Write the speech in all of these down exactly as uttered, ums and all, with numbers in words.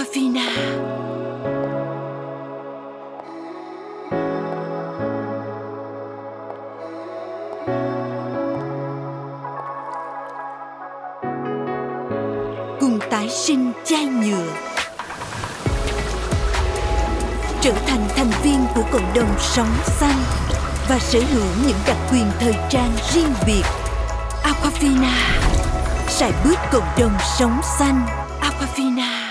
Aquafina. Cùng tái sinh chai nhựa, trở thành thành viên của cộng đồng sống xanh và sở hữu những đặc quyền thời trang riêng biệt. Aquafina, sải bước cộng đồng sống xanh. Aquafina.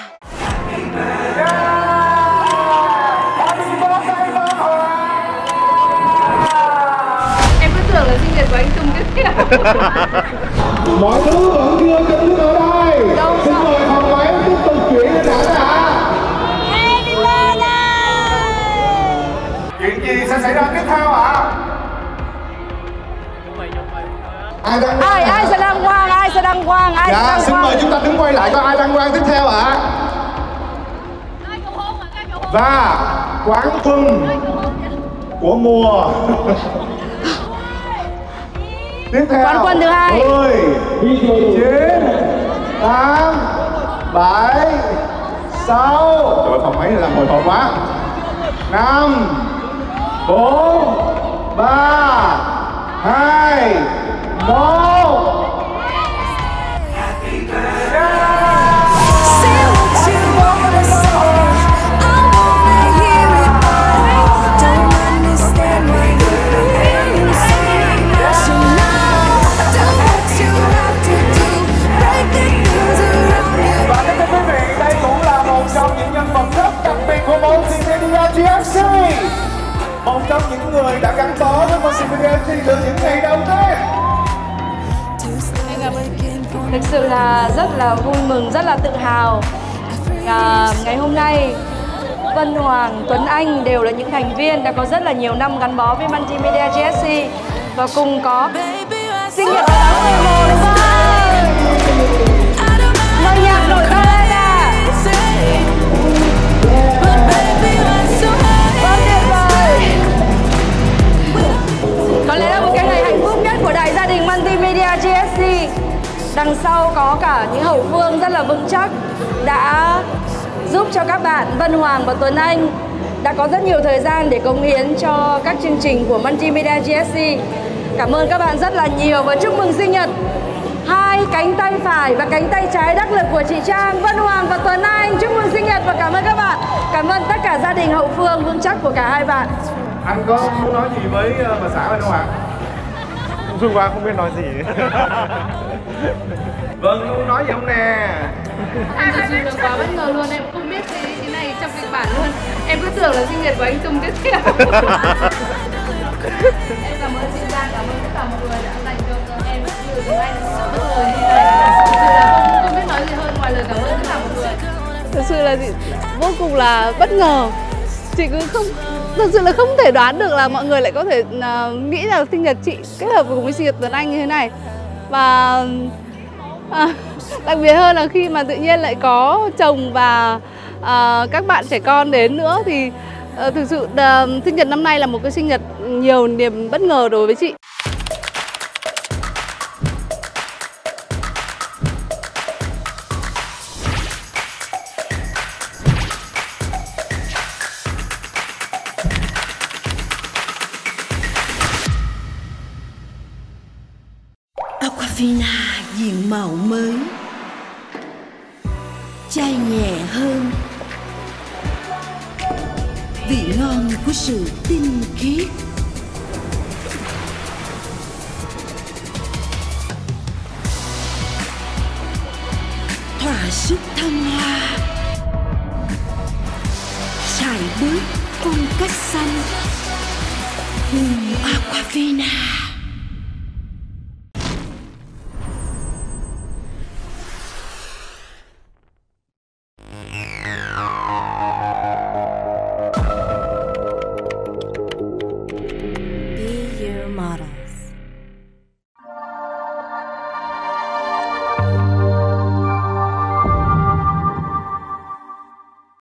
Em cứ tưởng là sinh nhật của anh Tùng tiếp theo. Mọi thứ vẫn chưa chấm dứt ở đây. Đâu Xin sao? mời phòng máy tiếp tục chuyển lên đảo ạ. Chuyện gì sẽ xảy ra tiếp theo ạ? Ai đăng Ai ai sẽ đăng quang, ai sẽ đăng quang, ai sẽ Dạ, đăng xin quang. mời chúng ta đứng quay lại coi ai đăng quang tiếp theo ạ. Và quán quân của mùa tiếp theo. Quán quân thứ hai. mười, chín, tám, bảy, sáu. Trời ơi, phòng máy này làm hồi hộp quá. năm, bốn, ba, hai, một. Một trong những người đã gắn bó với Multimedia từ những ngày đầu tiên. Thực sự là rất là vui mừng, rất là tự hào. À, ngày hôm nay Vân Hoàng, Tuấn Anh đều là những thành viên đã có rất là nhiều năm gắn bó với Multimedia giê ét xê và cùng có sinh nhật vào tháng mười một, đúng không? Mời nhạc nổi to lên ạ. Có lẽ là một cái ngày hạnh phúc nhất của đại gia đình Multimedia giê ét xê. Đằng sau có cả những hậu phương rất là vững chắc đã giúp cho các bạn Vân Hoàng và Tuấn Anh đã có rất nhiều thời gian để cống hiến cho các chương trình của Multimedia giê ét xê. Cảm ơn các bạn rất là nhiều và chúc mừng sinh nhật hai cánh tay phải và cánh tay trái đắc lực của chị Trang, Vân Hoàng và Tuấn Anh. Chúc mừng sinh nhật và cảm ơn các bạn. Cảm ơn tất cả gia đình hậu phương vững chắc của cả hai bạn. Anh có muốn nói gì với bà xã mình không ạ? Phương Hoa không biết nói gì. Vâng, muốn nói gì không nè? Em thật sự là quá bất ngờ luôn, em không biết cái, cái này trong kịch bản luôn. Em cứ tưởng là sinh nhật của anh Tùng tiếp theo. Em cảm ơn chị Giang, cảm ơn tất cả mọi người đã dành cho em rất nhiều tiếng Anh bất ngờ như này. Thực sự là không, không biết nói gì hơn ngoài lời cảm ơn tất cả mọi người. Thực sự là chị vô cùng là bất ngờ. Chị cũng không, thực sự là không thể đoán được là mọi người lại có thể uh, nghĩ là sinh nhật chị kết hợp cùng với sinh nhật Tuấn Anh như thế này. Và à, đặc biệt hơn là khi mà tự nhiên lại có chồng và uh, các bạn trẻ con đến nữa thì uh, thực sự uh, sinh nhật năm nay là một cái sinh nhật nhiều niềm bất ngờ đối với chị. Aquafina diện mạo mới, chai nhẹ hơn, vị ngon của sự tinh khiết. Thỏa sức thăng hoa, sải bước phong cách xanh. Hương Aquafina.